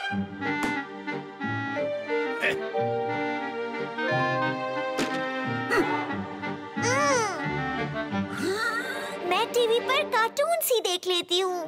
मैं टीवी पर कार्टून सी देख लेती हूँ।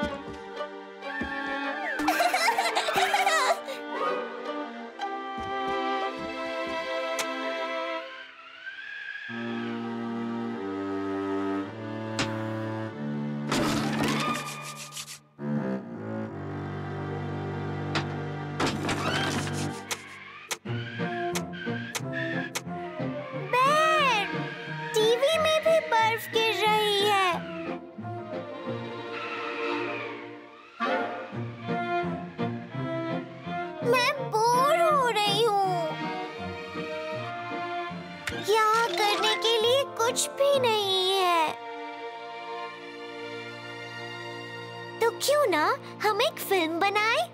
टीवी में भी बर्फ गिर रही है। मैं बोर हो रही हूँ। यहाँ करने के लिए कुछ भी नहीं है। तो क्यों ना हम एक फिल्म बनाएं?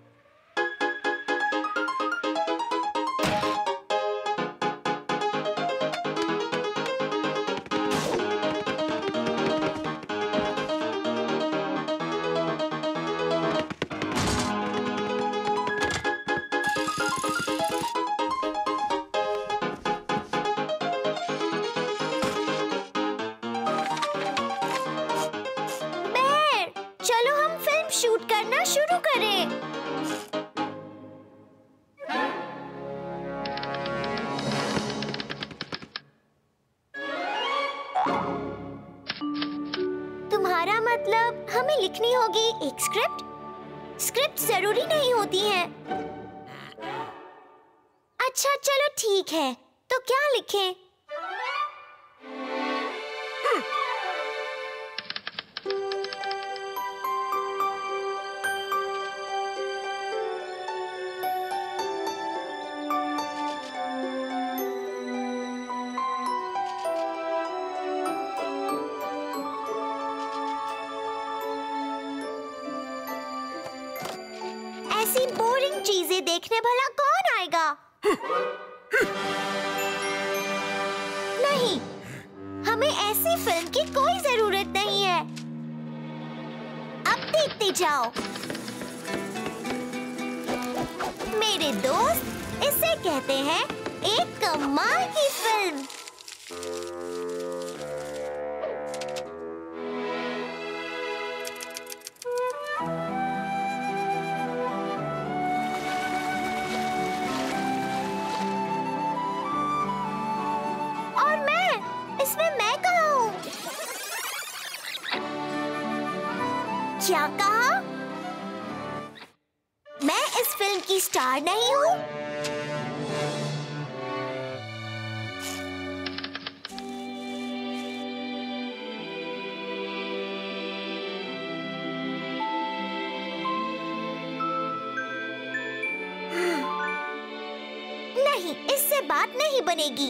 चलो हम फिल्म शूट करना शुरू करें। तुम्हारा मतलब हमें लिखनी होगी एक स्क्रिप्ट? स्क्रिप्ट जरूरी नहीं होती है। अच्छा चलो ठीक है, तो क्या लिखें? ऐसी बोरिंग चीजें देखने भला कौन आएगा? नहीं, हमें ऐसी फिल्म की कोई जरूरत नहीं है। अब देखते जाओ। मेरे दोस्त, इसे कहते हैं एक कमाल की फिल्म। इसमें मैं कहाँ हूँ? क्या कहा? मैं इस फिल्म की स्टार नहीं हूँ? नहीं, इससे बात नहीं बनेगी।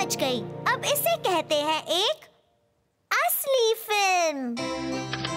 बच गई। अब इसे कहते हैं एक असली फिल्म।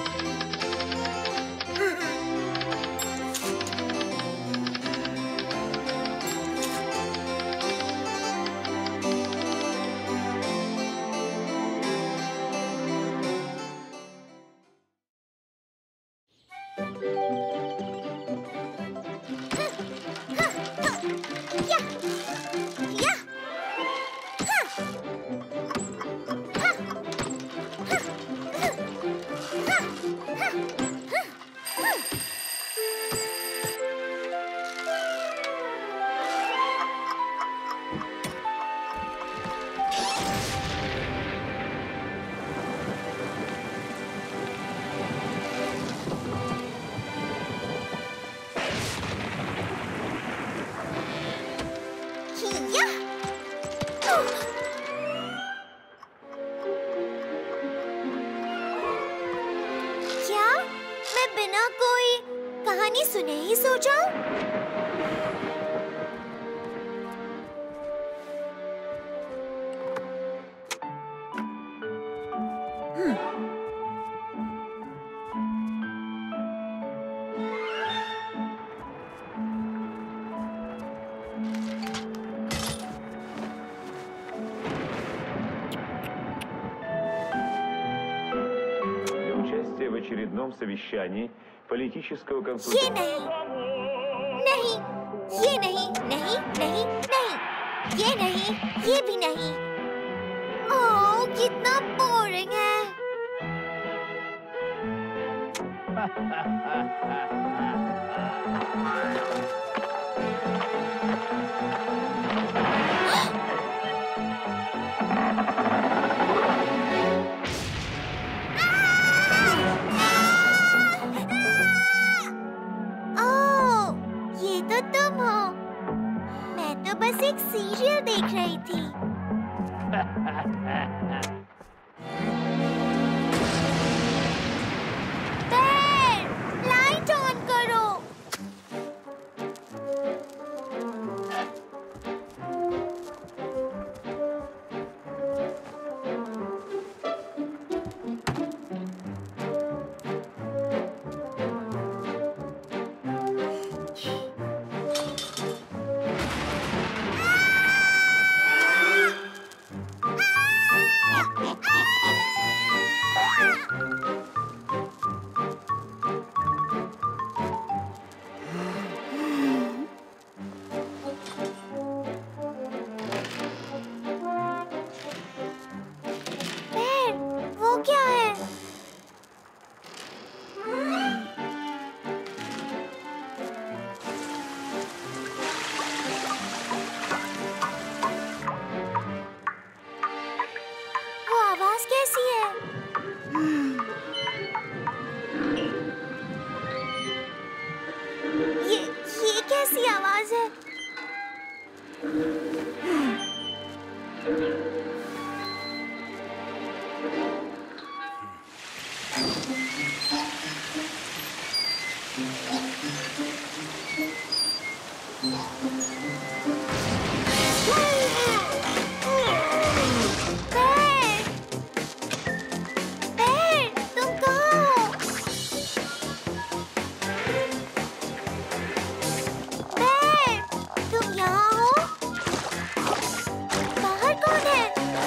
क्या मैं बिना कोई कहानी सुने ही सो जाऊं? В очередном совещании политического ये консультанта. नहीं, नहीं, ये नहीं, नहीं, नहीं, नहीं, ये नहीं, ये भी नहीं। ओह, कितना बोरिंग है। ओह, ये तो तुम हो। मैं तो बस एक सीरियल देख रही थी। बेर, लाइट ऑन करो। बेर, वो क्या है? वो आवाज कैसी है? ये कैसी आवाज है? बेर, बेर, तुम कहाँ हो? बेर, तुम यहाँ हो? बाहर कौन है?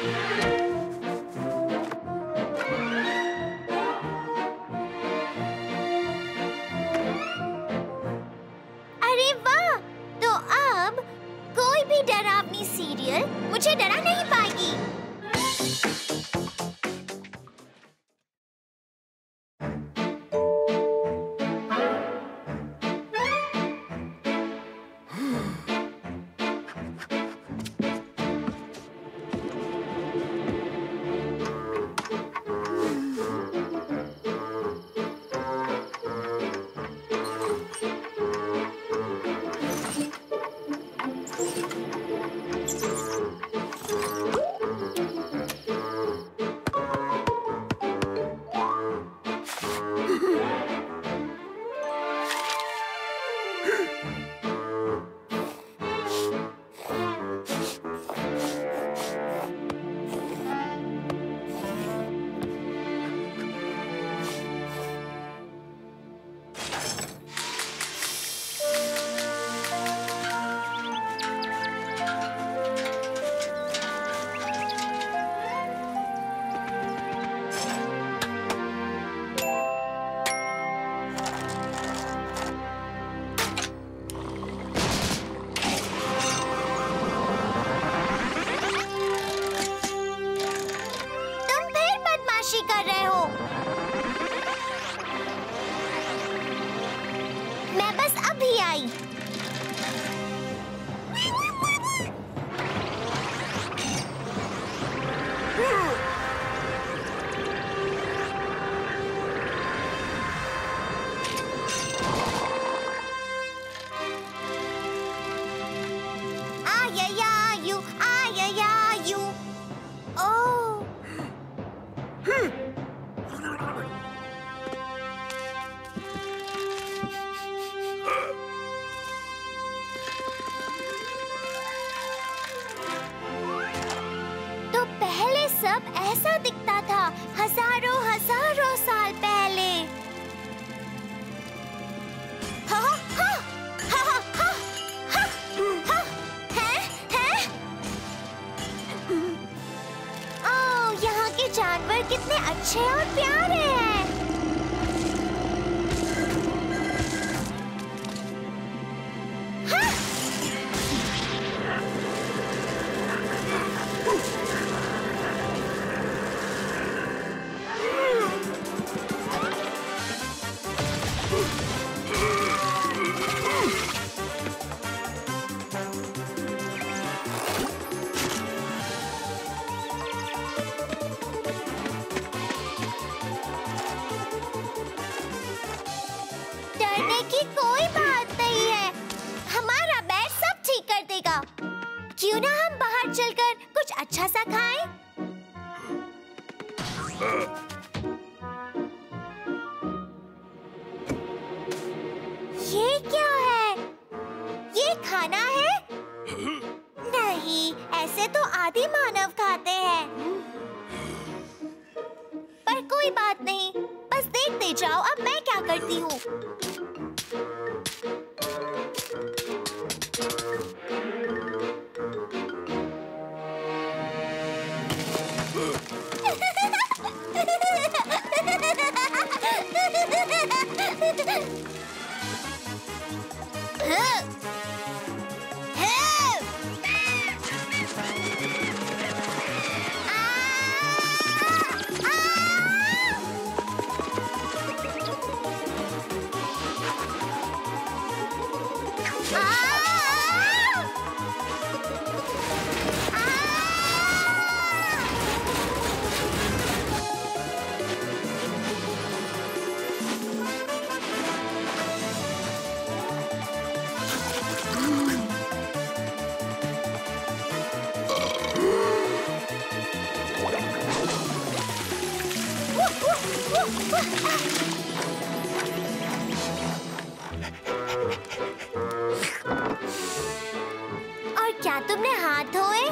अरे वाह! तो अब कोई भी डरावनी सीरियल मुझे डरा नहीं पाएगी। कर रहे हो? मैं बस अभी आई। सब ऐसा दिखता था हजारों हजारों साल पहले। हा हा हा हा हा हा हा है? ओह, यहाँ के जानवर कितने अच्छे और प्यारे हैं। डरने की कोई बात नहीं है, हमारा बैट सब ठीक कर देगा। क्यों ना हम बाहर चलकर कुछ अच्छा सा खाएं? ये क्या है? ये खाना है? नहीं, ऐसे तो आदि मानव खाते हैं। पर कोई बात नहीं, बस देखते जाओ अब मैं क्या करती हूँ। और क्या तुमने हाथ धोए?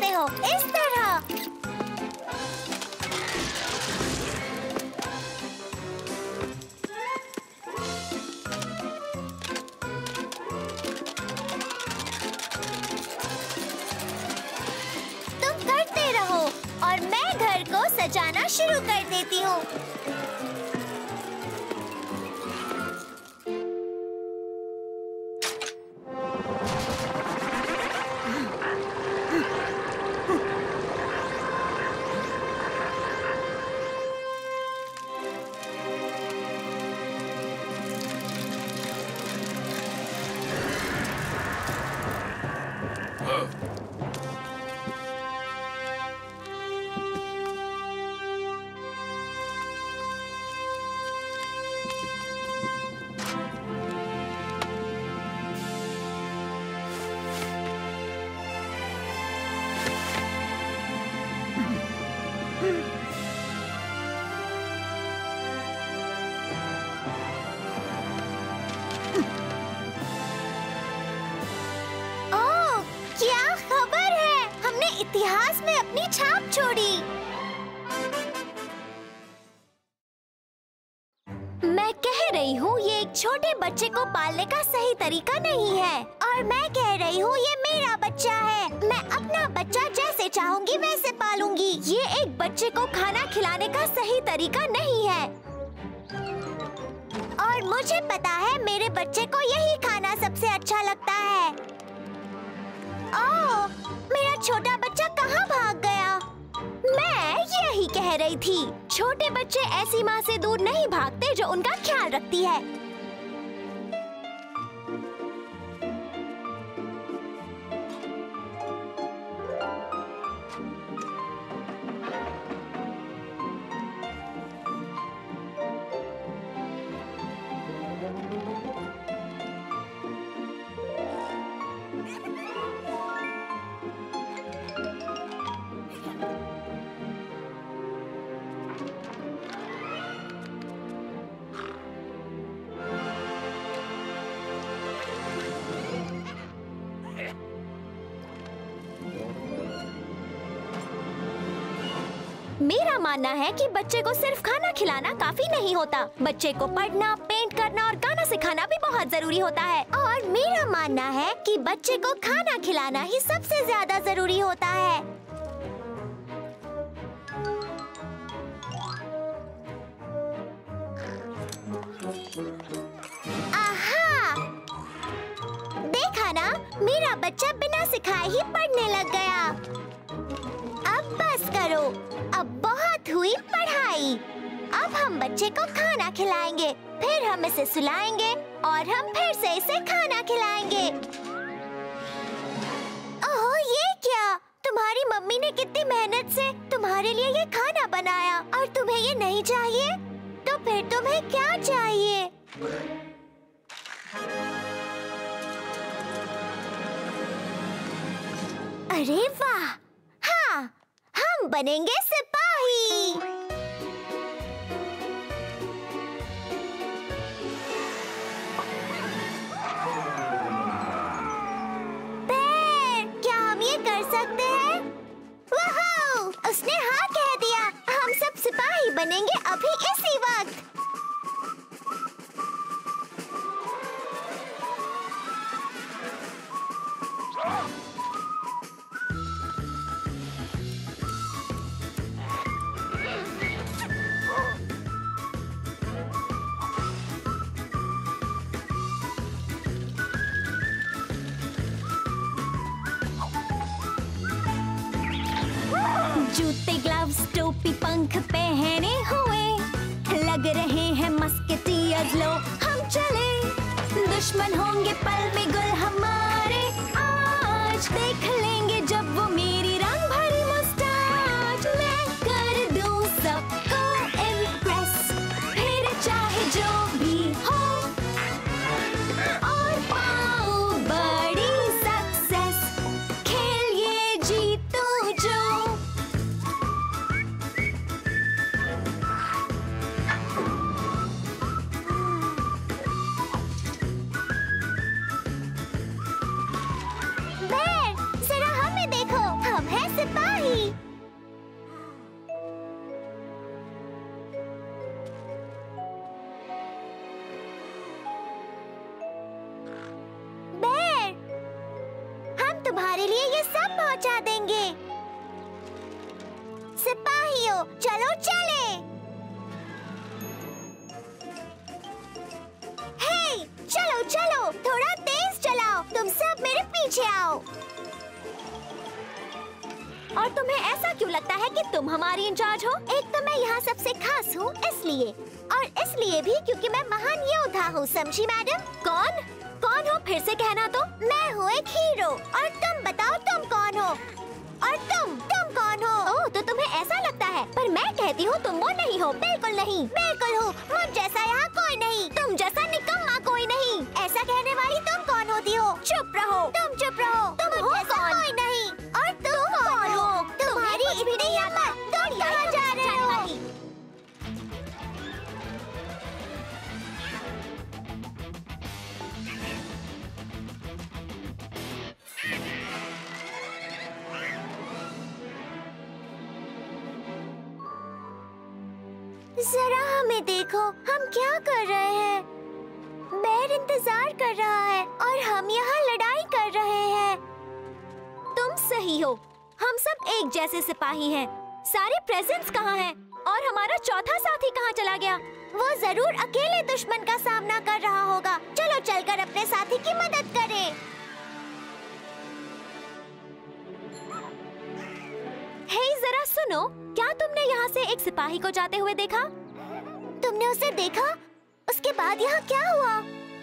सकते हो, इस तरह। तुम करते रहो और मैं घर को सजाना शुरू कर देती हूँ। इतिहास में अपनी छाप छोड़ी। मैं कह रही हूँ ये एक छोटे बच्चे को पालने का सही तरीका नहीं है, और मैं कह रही हूँ ये मेरा बच्चा है। मैं अपना बच्चा जैसे चाहूंगी वैसे पालूंगी। ये एक बच्चे को खाना खिलाने का सही तरीका नहीं है, और मुझे पता है मेरे बच्चे को यही खाना सबसे अच्छा लगता है। ओह, मेरा छोटा बच्चा कहाँ भाग गया? मैं यही कह रही थी, छोटे बच्चे ऐसी माँ से दूर नहीं भागते जो उनका ख्याल रखती है। मेरा मानना है कि बच्चे को सिर्फ खाना खिलाना काफी नहीं होता। बच्चे को पढ़ना, पेंट करना और गाना सिखाना भी बहुत जरूरी होता है। और मेरा मानना है कि बच्चे को खाना खिलाना ही सबसे ज्यादा जरूरी होता है। आहा! देखा ना, मेरा बच्चा बिना सिखाए ही पढ़ने लग गया। अब बस करो, अब बहुत हुई पढ़ाई। अब हम बच्चे को खाना खिलाएंगे, फिर हम इसे सुलाएंगे और हम फिर से इसे खाना खिलाएंगे। ओह, ये क्या? तुम्हारी मम्मी ने कितनी मेहनत से तुम्हारे लिए ये खाना बनाया और तुम्हें ये नहीं चाहिए? तो फिर तुम्हें क्या चाहिए? अरे वाह! हाँ, हम बनेंगे सिपाही। पैर, क्या हम ये कर सकते हैं? वाह! उसने हाँ कह दिया। हम सब सिपाही बनेंगे अभी इसी वक्त। जूते, ग्लव्स, टोपी, पंख पहने हुए लग रहे हैं मस्केटियर्स। लो हम चले, दुश्मन होंगे पल में गुल हमारे। आज देख लेंगे जब वो मेरी रंग भरी मुस्ताच। मैं कर दूं सबको इम्प्रेस, फिर चाहे जो भी हो, और पाऊं बड़ी सक्सेस। खेल ये जीतूं जो। तुम्हारे लिए ये सब पहुंचा देंगे। सिपाहियों, चलो चले। हे, चलो चलो, थोड़ा तेज चलाओ। तुम सब मेरे पीछे आओ। और तुम्हें ऐसा क्यों लगता है कि तुम हमारी इंचार्ज हो? एक तो मैं यहाँ सबसे खास हूँ इसलिए, और इसलिए भी क्योंकि मैं महान योद्धा हूँ, समझी मैडम? कौन? कौन हो? फिर से कहना तो। मैं हूँ एक हीरो, और तुम बताओ तुम कौन हो? और तुम कौन हो? ओह, तो तुम्हें ऐसा लगता है, पर मैं कहती हूँ तुम वो नहीं हो। बिल्कुल नहीं। बिल्कुल हूँ। मुझ जैसा यहाँ कोई नहीं, तुम जैसा निकम्मा कोई नहीं। ऐसा कहने वाली तुम कौन होती हो? चुप रहो। तुम चुप रहो। तुम हो कौन? कोई नहीं। और तुम कौन हो? तुम्हारी इतनी हिम्मत, तुम कहाँ जा रहे हो? जरा हमें देखो, हम क्या कर रहे हैं। बेर इंतजार कर रहा है और हम यहाँ लड़ाई कर रहे हैं। तुम सही हो, हम सब एक जैसे सिपाही हैं। सारे प्रेजेंट्स कहाँ हैं? और हमारा चौथा साथी कहाँ चला गया? वो जरूर अकेले दुश्मन का सामना कर रहा होगा। चलो चलकर अपने साथी की मदद करें। हे, जरा सुनो, क्या तुमने यहाँ से एक सिपाही को जाते हुए देखा? तुमने उसे देखा? उसके बाद यहाँ क्या हुआ?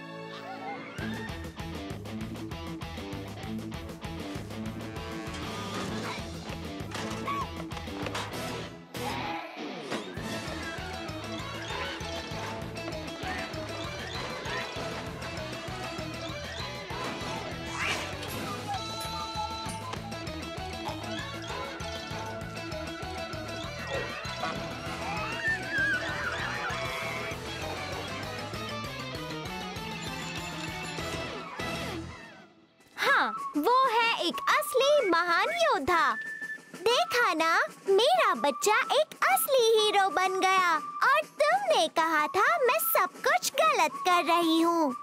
वो है एक असली महान योद्धा। देखा ना, मेरा बच्चा एक असली हीरो बन गया। और तुमने कहा था मैं सब कुछ गलत कर रही हूँ।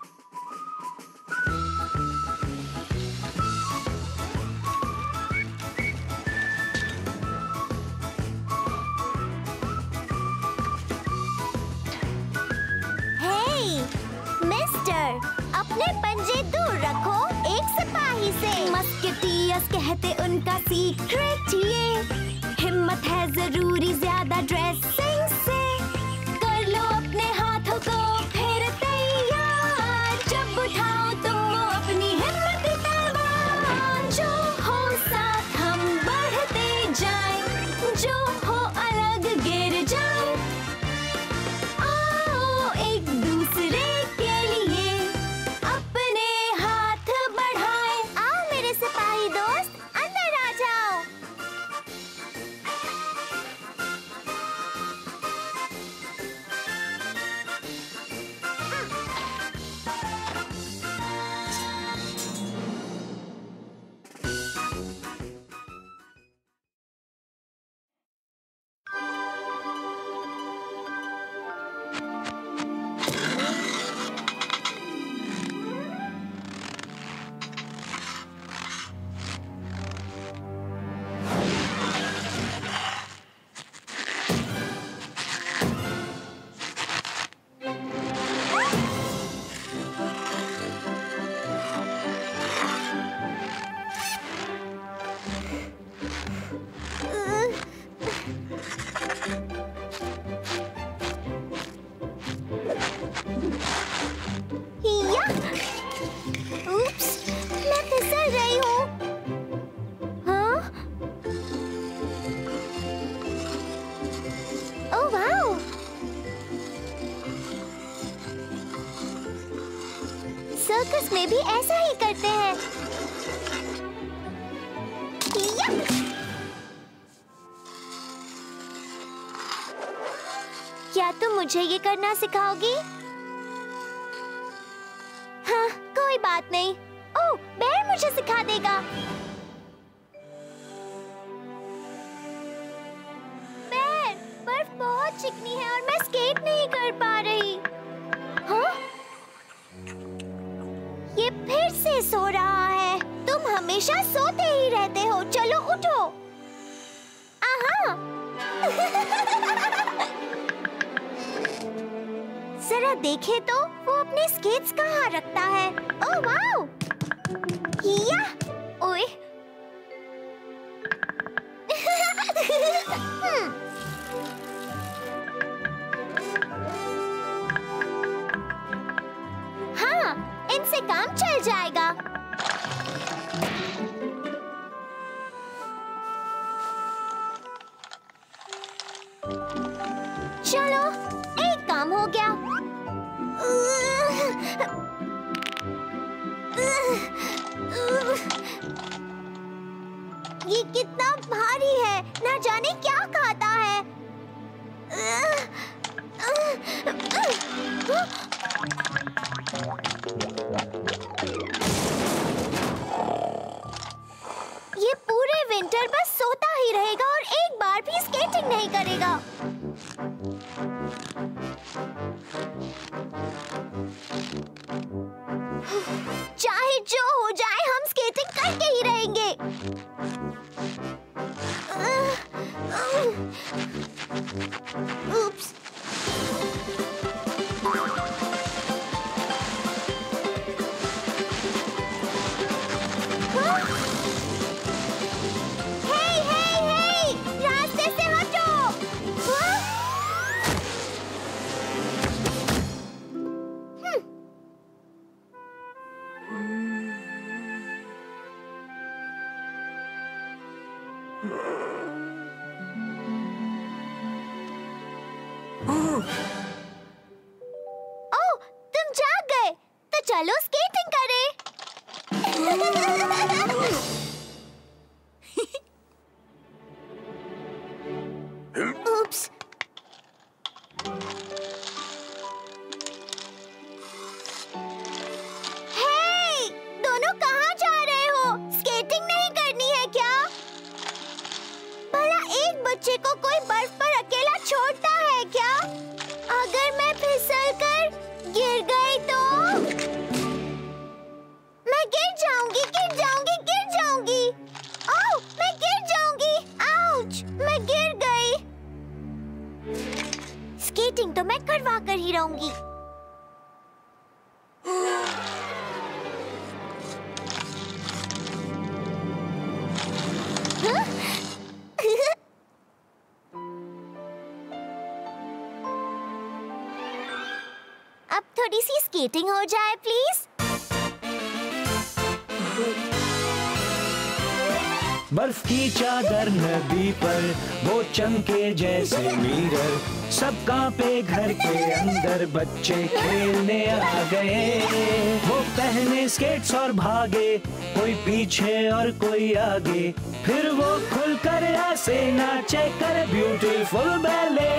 मिस्टर, अपने पंजे दूर रखो एक सिपाही से। मस्केटियर्स कहते उनका सीक्रेट ये, हिम्मत है जरूरी ज्यादा ड्रेसिंग से। कर लो अपने हाथों को फिर तैयार, जब उठाओ तुम वो अपनी हिम्मत तलवार। जो हो साथ हम बढ़ते जाएं, जो हो अलग गिर जाएं। आओ एक दूसरे सर्कस में भी ऐसा ही करते हैं। क्या तुम मुझे ये करना सिखाओगी? हाँ, कोई बात नहीं। ओह, बेर मुझे सिखा देगा। बेर, बर्फ बहुत चिकनी है और मैं स्केट नहीं कर पा रही। हाँ? ये फिर से सो रहा है। तुम तुम हमेशा सोते ही रहते हो। चलो उठो। आहा। जरा देखे तो वो अपने स्केट्स कहाँ रखता है। Oh wow! या! ओए! हाँ, इनसे काम चल जाएगा। चलो, एक काम हो गया। ये कितना भारी है, ना जाने क्या खाता है। ये पूरे विंटर बस सोता ही रहेगा और एक बार भी स्केटिंग नहीं करेगा। चाहे जो हो जाए, हम स्केटिंग करके ही रहेंगे। Oops. Hey, hey, hey! रास्ते से हटो! ओह, तुम जाग गए। तो चलो स्केटिंग करें। Oops. Hey, दोनों कहाँ जा रहे हो? स्केटिंग नहीं करनी है क्या? भला एक बच्चे को कोई बर्फ पर अकेला छोड़ता है क्या? अगर मैं फिसलकर गिर गई तो मैं गिर जाऊंगी, गिर जाऊंगी, गिर जाऊंगी। ओह, मैं गिर जाऊंगी। आउच, मैं गिर गई। स्केटिंग तो मैं करवा कर ही रहूंगी। अब थोड़ी सी स्केटिंग हो जाए प्लीज। बर्फ की चादर नदी पर वो चमके जैसे मिरर, सब कांपे घर के अंदर, बच्चे खेलने आ गए। वो पहने स्केट्स और भागे, कोई पीछे और कोई आगे, फिर वो खुलकर ऐसे नाचे कर ब्यूटीफुल बैले।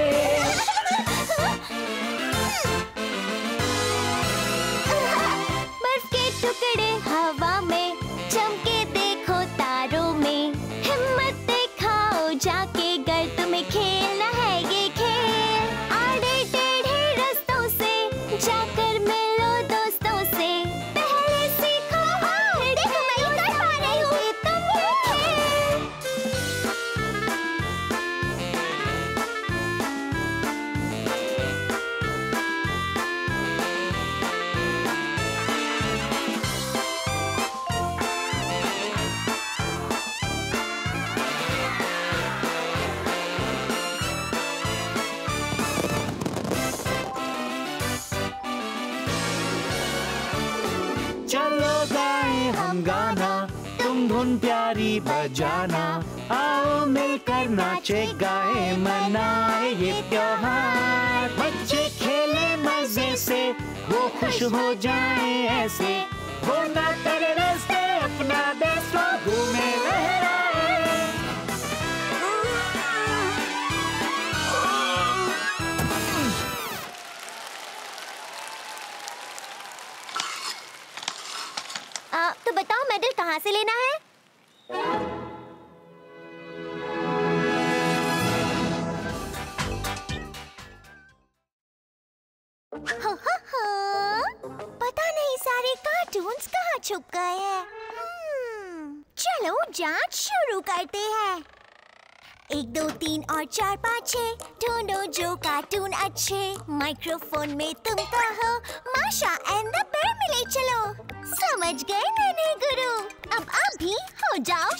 बर्फ के टुकड़े हवा में चमके, देखो तारों में। हिम्मत दिखाओ जाके, गर तुम्हें खेलना है ये खेल। आड़े टेढ़े रास्तों से जाकर मिलो दोस्तों से। पहले सीखो, देखो मैं ही कर पा रही हूँ तुम ये खेल। चलो गाएं हम गाना, तुम धुन प्यारी बजाना। आओ मिलकर नाचे गाए, मनाए ये त्योहार। बच्चे खेले मजे से, वो खुश हो जाए ऐसे। वो ना करे रास्ते अपना देश, वो घूमे लहराए। तो बताओ मेडल कहाँ से लेना है? पता नहीं सारे कार्टून्स कहाँ छुप गए हैं। चलो जांच शुरू करते हैं। 1 2 3 और 4 5 6 ढूंढो जो कार्टून अच्छे। माइक्रोफोन में तुम कहो माशा एंड द बेयर मिले चलो। समझ गए नन्हे गुरु, अब आप भी हो जाओ